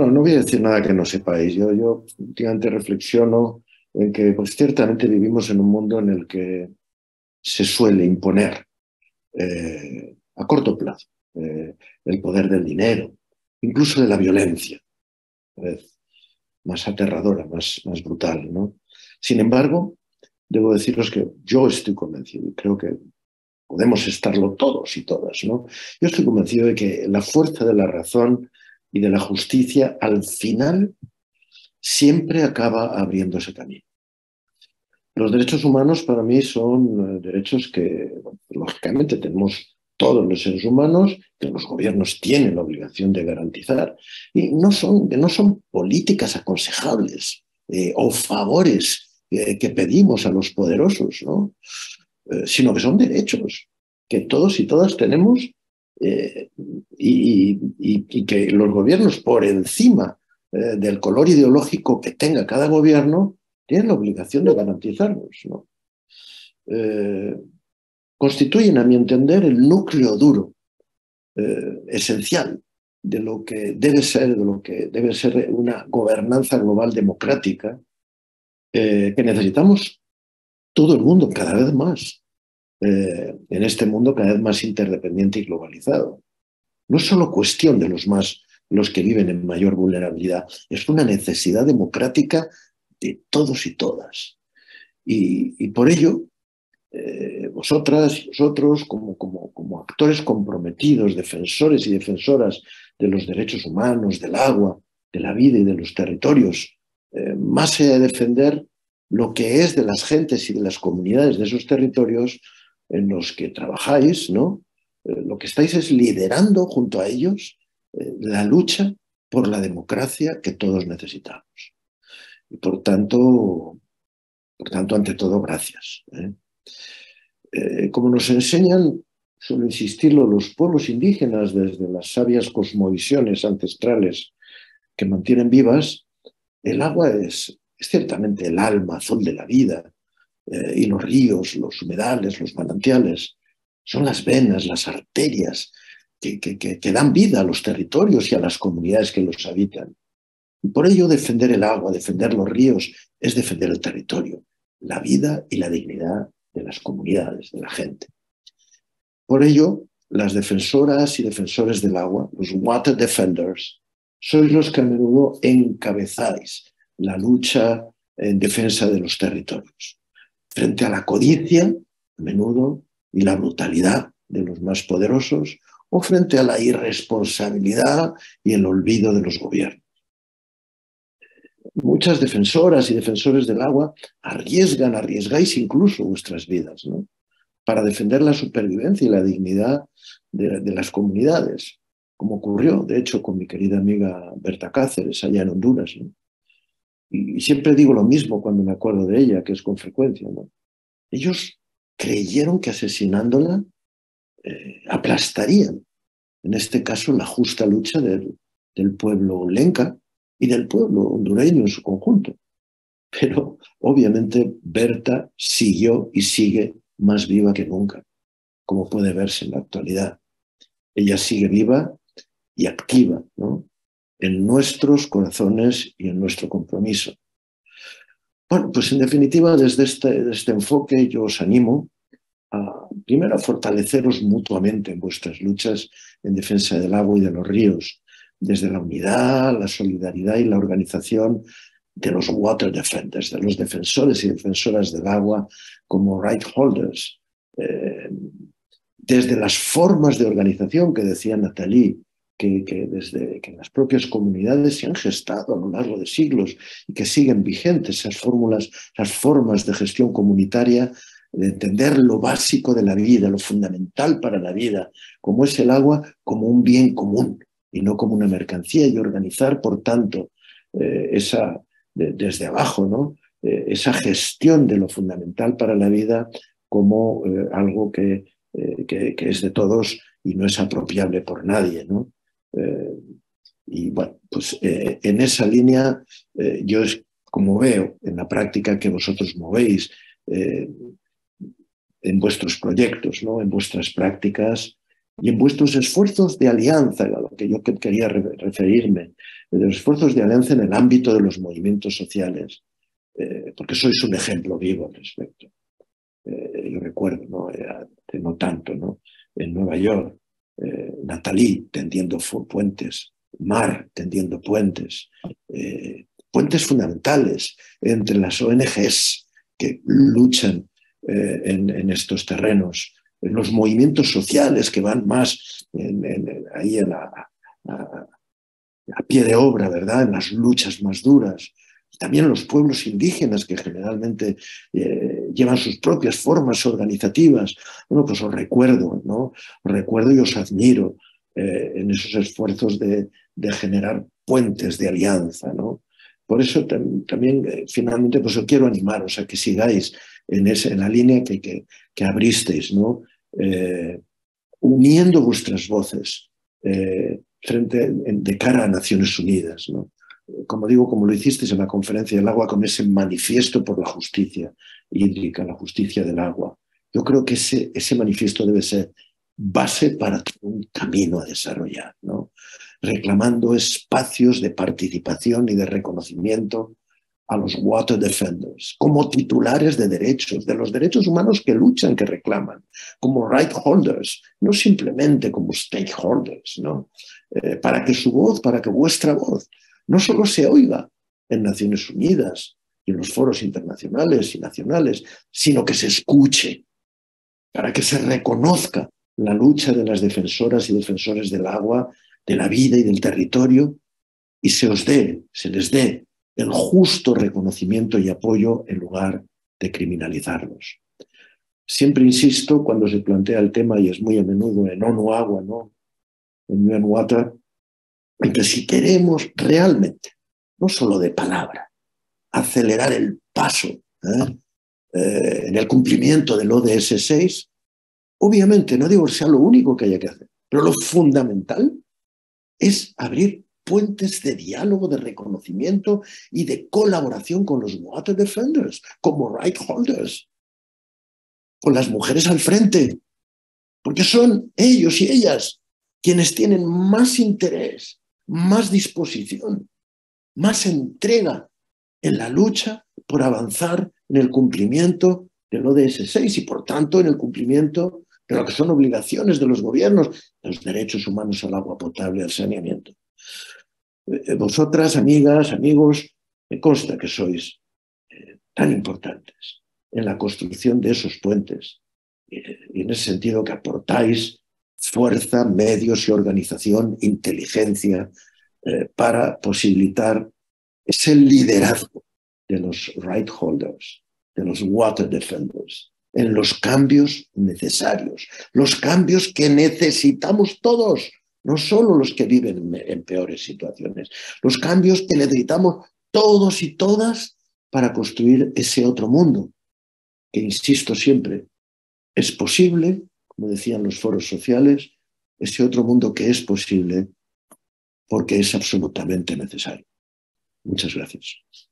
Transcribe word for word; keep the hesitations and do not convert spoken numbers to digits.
Bueno, no voy a decir nada que no sepáis. Yo, yo últimamente reflexiono en que pues, ciertamente vivimos en un mundo en el que se suele imponer eh, a corto plazo eh, el poder del dinero, incluso de la violencia, eh, más aterradora, más, más brutal, ¿no? Sin embargo, debo deciros que yo estoy convencido, y creo que podemos estarlo todos y todas, ¿no? Yo estoy convencido de que la fuerza de la razón y de la justicia al final siempre acaba abriendo ese camino. Los derechos humanos para mí son eh, derechos que, bueno, lógicamente, tenemos todos los seres humanos, que los gobiernos tienen la obligación de garantizar, y no son, no son políticas aconsejables eh, o favores eh, que pedimos a los poderosos, ¿no? Eh, sino que son derechos que todos y todas tenemos eh, y, y, y que los gobiernos, por encima eh, del color ideológico que tenga cada gobierno, tienen la obligación de garantizarnos, ¿no? Eh, constituyen, a mi entender, el núcleo duro, eh, esencial, de lo que debe ser, de lo que debe ser una gobernanza global democrática eh, que necesitamos todo el mundo cada vez más, eh, en este mundo cada vez más interdependiente y globalizado. No es solo cuestión de los más, los que viven en mayor vulnerabilidad, es una necesidad democrática de todos y todas. Y, y por ello, eh, vosotras y vosotros, como, como, como actores comprometidos, defensores y defensoras de los derechos humanos, del agua, de la vida y de los territorios, eh, más allá de defender lo que es de las gentes y de las comunidades de esos territorios en los que trabajáis, ¿no? Eh, lo que estáis es liderando junto a ellos eh, la lucha por la democracia que todos necesitamos. Y por tanto, por tanto, ante todo, gracias. ¿eh? Eh, como nos enseñan, suelo insistirlo, los pueblos indígenas desde las sabias cosmovisiones ancestrales que mantienen vivas, el agua es, es ciertamente el alma azul de la vida, eh, y los ríos, los humedales, los manantiales, son las venas, las arterias que, que, que, que dan vida a los territorios y a las comunidades que los habitan. Y por ello defender el agua, defender los ríos, es defender el territorio, la vida y la dignidad de las comunidades, de la gente. Por ello, las defensoras y defensores del agua, los water defenders, sois los que a menudo encabezáis la lucha en defensa de los territorios, frente a la codicia, a menudo, y la brutalidad de los más poderosos, o frente a la irresponsabilidad y el olvido de los gobiernos. Muchas defensoras y defensores del agua arriesgan, arriesgáis incluso vuestras vidas, ¿no? Para defender la supervivencia y la dignidad de, de las comunidades, como ocurrió, de hecho, con mi querida amiga Berta Cáceres, allá en Honduras, ¿no? Y, y siempre digo lo mismo cuando me acuerdo de ella, que es con frecuencia, ¿no? Ellos creyeron que asesinándola eh, aplastarían, en este caso, la justa lucha del, del pueblo lenca y del pueblo hondureño en su conjunto. Pero obviamente Berta siguió y sigue más viva que nunca, como puede verse en la actualidad. Ella sigue viva y activa, ¿no? En nuestros corazones y en nuestro compromiso. Bueno, pues en definitiva, desde este, desde este enfoque yo os animo a, primero, a fortaleceros mutuamente en vuestras luchas en defensa del agua y de los ríos, desde la unidad, la solidaridad y la organización de los water defenders, de los defensores y defensoras del agua como right holders, eh, desde las formas de organización que decía Nathalie, que, que desde que las propias comunidades se han gestado a lo largo de siglos y que siguen vigentes esas fórmulas, esas formas de gestión comunitaria, de entender lo básico de la vida, lo fundamental para la vida, como es el agua, como un bien común y no como una mercancía, y organizar, por tanto, eh, esa, de, desde abajo, ¿no? Eh, esa gestión de lo fundamental para la vida como eh, algo que, eh, que, que es de todos y no es apropiable por nadie, ¿no? Eh, y bueno, pues eh, en esa línea eh, yo es como veo en la práctica que vosotros movéis, eh, en vuestros proyectos, ¿no? En vuestras prácticas, y en vuestros esfuerzos de alianza, a lo que yo quería referirme, de los esfuerzos de alianza en el ámbito de los movimientos sociales, eh, porque sois un ejemplo vivo al respecto. Eh, yo recuerdo, ¿no? Era, no tanto, ¿no? En Nueva York, eh, Nathalie tendiendo puentes, Mar tendiendo puentes, eh, puentes fundamentales entre las O N Ges que luchan eh, en, en estos terrenos, en los movimientos sociales que van más en, en, ahí en la, a, a pie de obra, ¿verdad? En las luchas más duras. También los pueblos indígenas que generalmente eh, llevan sus propias formas organizativas. Bueno, pues os recuerdo, ¿no? Os recuerdo y os admiro eh, en esos esfuerzos de, de generar puentes de alianza, ¿no? Por eso tam también, eh, finalmente, pues os quiero animaros a que sigáis en, ese, en la línea que, que, que abristeis, ¿no? Eh, uniendo vuestras voces eh, frente, de cara a Naciones Unidas, ¿no? Como digo, como lo hicisteis en la Conferencia del Agua, con ese manifiesto por la justicia hídrica, la justicia del agua. Yo creo que ese, ese manifiesto debe ser base para un camino a desarrollar, ¿no? Reclamando espacios de participación y de reconocimiento a los water defenders, como titulares de derechos, de los derechos humanos que luchan, que reclaman, como right holders, no simplemente como stakeholders, ¿no? Eh, para que su voz, para que vuestra voz no solo se oiga en Naciones Unidas y en los foros internacionales y nacionales, sino que se escuche, para que se reconozca la lucha de las defensoras y defensores del agua, de la vida y del territorio, y se os dé, se les dé el justo reconocimiento y apoyo en lugar de criminalizarlos. Siempre insisto cuando se plantea el tema, y es muy a menudo en ONU Agua, ¿no? En U N Water, en que si queremos realmente, no solo de palabra, acelerar el paso ¿eh? Eh, en el cumplimiento del O D S seis, obviamente no digo que sea lo único que haya que hacer, pero lo fundamental es abrir puentes de diálogo, de reconocimiento y de colaboración con los water defenders, como right holders, con las mujeres al frente, porque son ellos y ellas quienes tienen más interés, más disposición, más entrega en la lucha por avanzar en el cumplimiento del O D S seis y, por tanto, en el cumplimiento de lo que son obligaciones de los gobiernos, los derechos humanos al agua potable y al saneamiento. Vosotras, amigas, amigos, me consta que sois eh, tan importantes en la construcción de esos puentes eh, y en ese sentido que aportáis fuerza, medios y organización, inteligencia eh, para posibilitar ese liderazgo de los right holders, de los water defenders, en los cambios necesarios, los cambios que necesitamos todos, no solo los que viven en peores situaciones, los cambios que necesitamos todos y todas para construir ese otro mundo, que, insisto siempre, es posible, como decían los foros sociales, ese otro mundo que es posible porque es absolutamente necesario. Muchas gracias.